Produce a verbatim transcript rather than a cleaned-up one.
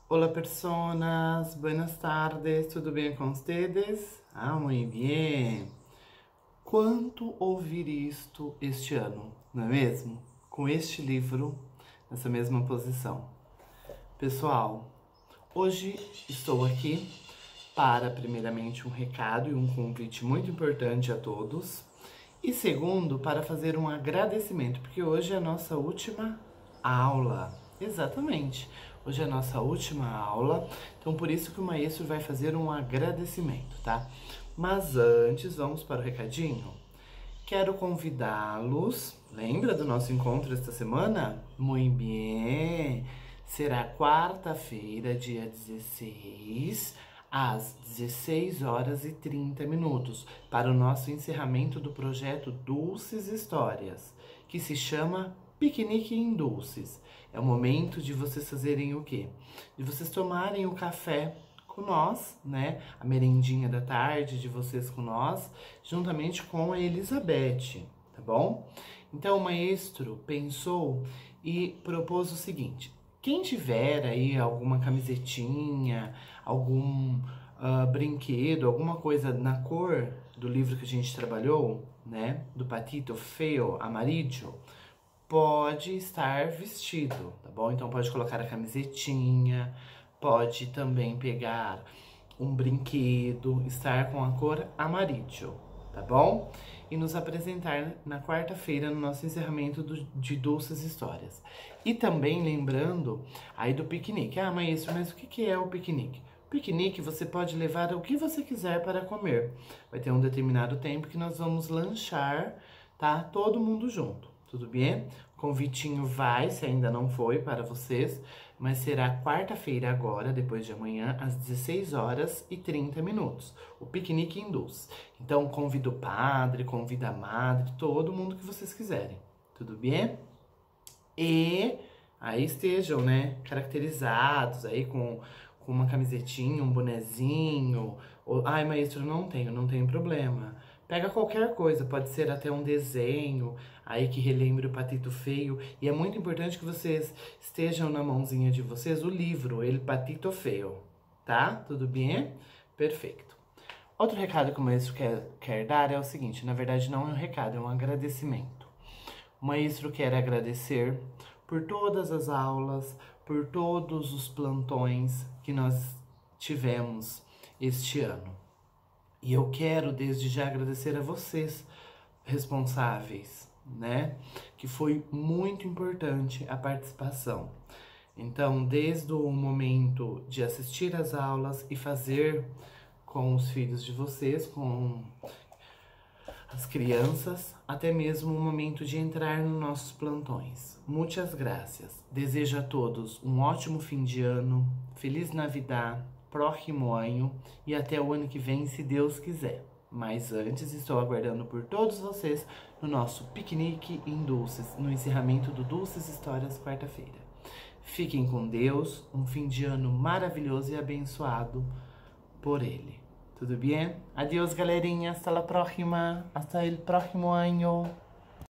Hola personas, buenas tardes, tudo bem com vocês? Ah, muito bem. Quanto ouvir isto este ano, não é mesmo? Com este livro, nessa mesma posição. Pessoal, hoje estou aqui para, primeiramente, um recado e um convite muito importante a todos. E segundo, para fazer um agradecimento, porque hoje é a nossa última aula. Exatamente. Hoje é a nossa última aula, então por isso que o maestro vai fazer um agradecimento, tá? Mas antes, vamos para o recadinho? Quero convidá-los. Lembra do nosso encontro esta semana? Muito bem! Será quarta-feira, dia dezesseis, às dezesseis horas e trinta minutos, para o nosso encerramento do projeto Dulces Histórias, que se chama Piquenique em Dulces. É o momento de vocês fazerem o quê? De vocês tomarem o café com nós, né? A merendinha da tarde de vocês com nós, juntamente com a Elizabeth, tá bom? Então o maestro pensou e propôs o seguinte: quem tiver aí alguma camisetinha, algum uh, brinquedo, alguma coisa na cor do livro que a gente trabalhou, né? Do Patito Feo Amarillo, pode estar vestido, tá bom? Então pode colocar a camisetinha, pode também pegar um brinquedo, estar com a cor amarillo, tá bom? E nos apresentar na quarta-feira no nosso encerramento do, de Dulces Histórias. E também lembrando aí do piquenique. Ah, maestro, mas o que, que é o piquenique? Piquenique você pode levar o que você quiser para comer. Vai ter um determinado tempo que nós vamos lanchar, tá? Todo mundo junto. Tudo bem? O convitinho vai, se ainda não foi, para vocês, mas será quarta-feira agora, depois de amanhã, às dezesseis horas e trinta minutos. O piquenique em Dulce. Então, convido o padre, convida a madre, todo mundo que vocês quiserem. Tudo bem? E aí estejam, né, caracterizados aí com, com uma camisetinha, um bonezinho. Ou, ai, maestro, não tenho, não tem problema. Pega qualquer coisa, pode ser até um desenho aí que relembre o Patito Feio. E é muito importante que vocês estejam na mãozinha de vocês o livro, El Patito Feio, tá? Tudo bem? Perfeito. Outro recado que o maestro quer, quer dar é o seguinte, na verdade não é um recado, é um agradecimento. O maestro quer agradecer por todas as aulas, por todos os plantões que nós tivemos este ano. E eu quero desde já agradecer a vocês, responsáveis, né? Que foi muito importante a participação. Então, desde o momento de assistir às aulas e fazer com os filhos de vocês, com as crianças, até mesmo o momento de entrar nos nossos plantões. Muitas graças. Desejo a todos um ótimo fim de ano, Feliz Navidad, próximo ano e até o ano que vem, se Deus quiser. Mas antes, estou aguardando por todos vocês no nosso piquenique em Dulces, no encerramento do Dulces Histórias, quarta-feira. Fiquem com Deus, um fim de ano maravilhoso e abençoado por Ele. Tudo bem? Adiós, galerinha. Hasta la próxima. Hasta el próximo año.